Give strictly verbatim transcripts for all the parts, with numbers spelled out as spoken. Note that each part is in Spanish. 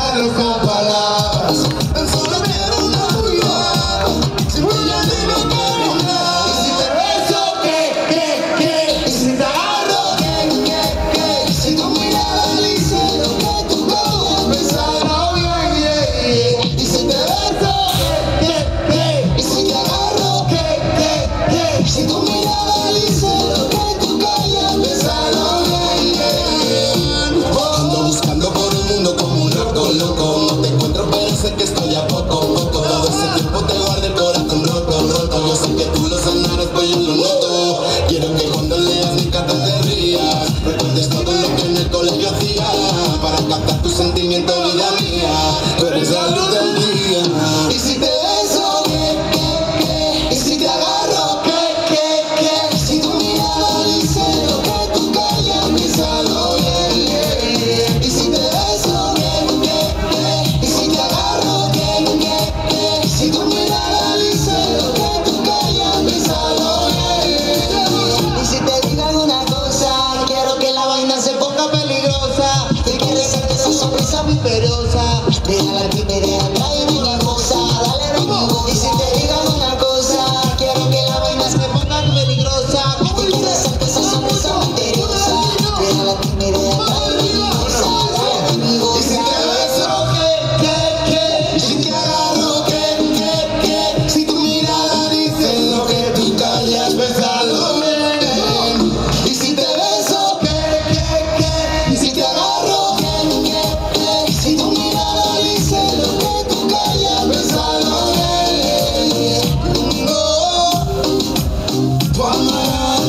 expresarlo con palabras. Tan solo quiero una mirada, si voy a decir lo que no nada. Y si te beso, ¿qué, qué, qué? Y si te agarro, ¿qué, qué, qué? Y si tu mirada dice lo que tú quieres pensarlo bien, yeah, yeah. Y si te beso, ¿qué, qué, qué? Y si te agarro, ¿qué, qué, qué? Y si tu mirada dice lo que tú quieres pensarlo bien, yeah, yeah. Ando buscando por el mundo como un loco, loco. No te encuentro pero sé que estoy a poco, poco. Todo ese tiempo te guardo el corazón roto, roto. Yo sé que tú lo sanarás, pues yo lo noto. Quiero que cuando leas mi carta te rías, recuerdes todo lo que en el colegio hacía para captar tu sentimiento, vida mía. Tú eres la luz del día. Y si te beso, ¿qué, qué, qué? Y si te agarro, ¿qué, qué, qué? Si tu mirada dice lo que tú callas, piénsalo bien, yeah, yeah. Y si te beso, ¿qué, qué, qué? Y si te agarro, ¿qué, qué, qué? Si tu mirada dice lo que tú callas, piénsalo bien, yeah. Y si te digo alguna cosa, quiero que la vaina se ponga peligrosa. Si quieres ser esa sonrisa misteriosa, deja la timidez atrás y una cosa, dale de nuevo. Y si te digo alguna cosa, quiero que la vaina se ponga peligrosa. Si quieres ser esa sonrisa misteriosa, deja la timidez atrás y una cosa, dale de nuevo. Y si te beso, ¿qué, qué, qué? Y si te agarro, ¿qué, qué, qué? Si tu mirada dice lo que tú callas, pensalo bien. Y si te beso, ¿qué, qué, qué? Y si te agarro, ¿qué, qué, qué? Si tu mirada dice lo que tú callas, pensalo bien. No, tu amar.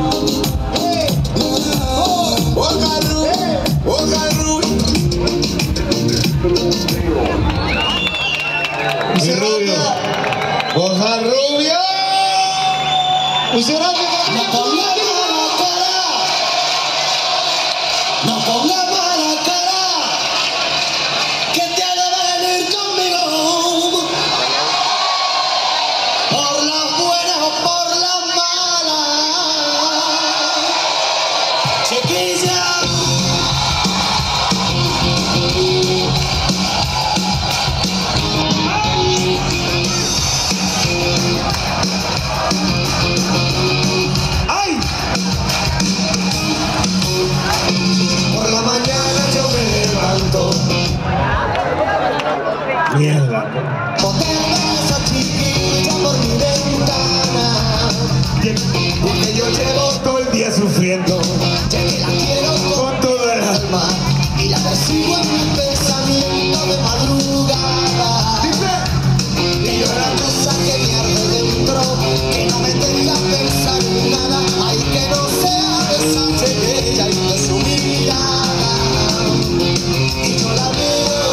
Boca Rubí, Boca Rubí. Mi rubio. Boca Rubio. Pusieron no pongas mala cara, no pongas mala cara, que te haga venir conmigo, por las buenas o por las malas, chiquilla. ¡Ay! Por la mañana yo me levanto, Mierda. ponerme esa chiquilla por mi ventana, porque yo llevo Todo el día sufriendo ya que la quiero con con todo el alma. alma y la persigo en mi pensamiento de madrugada. Y yo la cosa que me arde dentro, que no me deja pensar en nada, ay, que no sea esa de ella y de su mirada. Y yo la veo,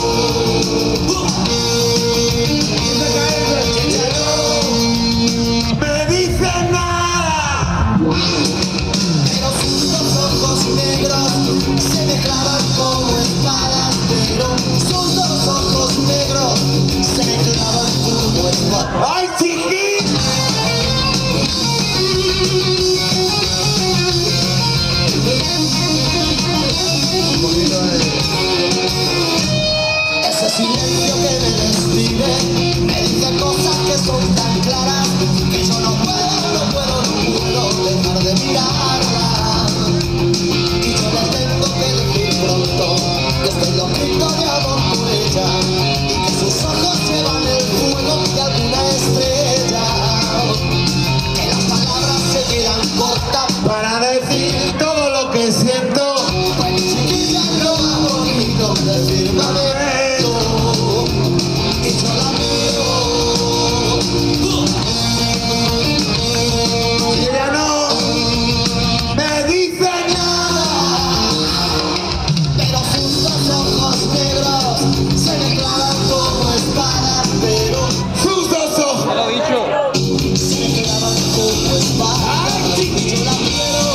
y me cae el que ya no Me dice nada. pero sus dos ojos negros se me clavan como espadas, pero sus dos ojos negros se me clavan como espadas. ¡Ay, chiquín! Ese silencio que me describe me dice cosas que son tan claras que yo no puedo, no puedo, no puedo dejar de mirarla. Y yo le tengo que decir pronto que estoy loquito de amor por ella y que sus ojos llevan el fuego de alguna estrella. Que las palabras se quedan cortas Para decir todo lo que siento. para chiquilla lo más bonito de firmamento. Y yo la veo, Y ella no me dice nada. pero sus dos ojos negros se me clavan como espadas, pero Sus dos ojos. se me clavan como espadas. Y yo la quiero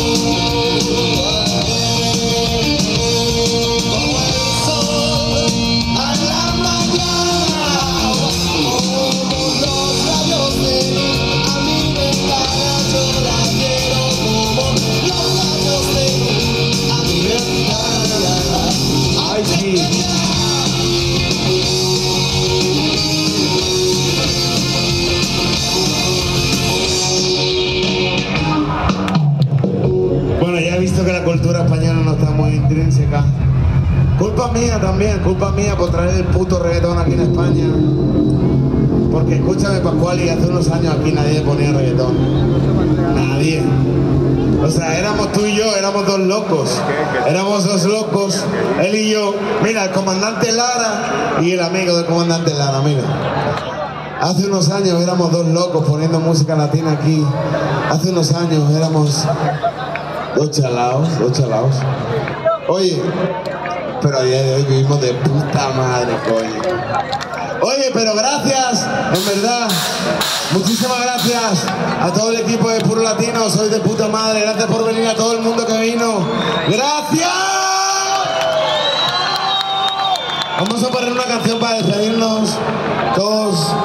como el sol a la mañana, como los rayos de a mi ventana. Yo la quiero como los rayos de a mi ventana. Ay, sí. culpa mía también, culpa mía por traer el puto reggaetón aquí en España. Porque escúchame, Pascual, y hace unos años aquí nadie ponía reggaetón. Nadie. O sea, éramos tú y yo, éramos dos locos. Éramos dos locos, él y yo. Mira, el comandante Lara y el amigo del comandante Lara, mira. Hace unos años éramos dos locos poniendo música latina aquí. Hace unos años éramos dos chalaos, dos chalaos. Oye, pero a día de hoy vivimos de puta madre, coño. Oye, pero gracias, en verdad, muchísimas gracias a todo el equipo de Puro Latino, sois de puta madre, gracias por venir, a todo el mundo que vino, ¡gracias! Vamos a poner una canción para despedirnos todos.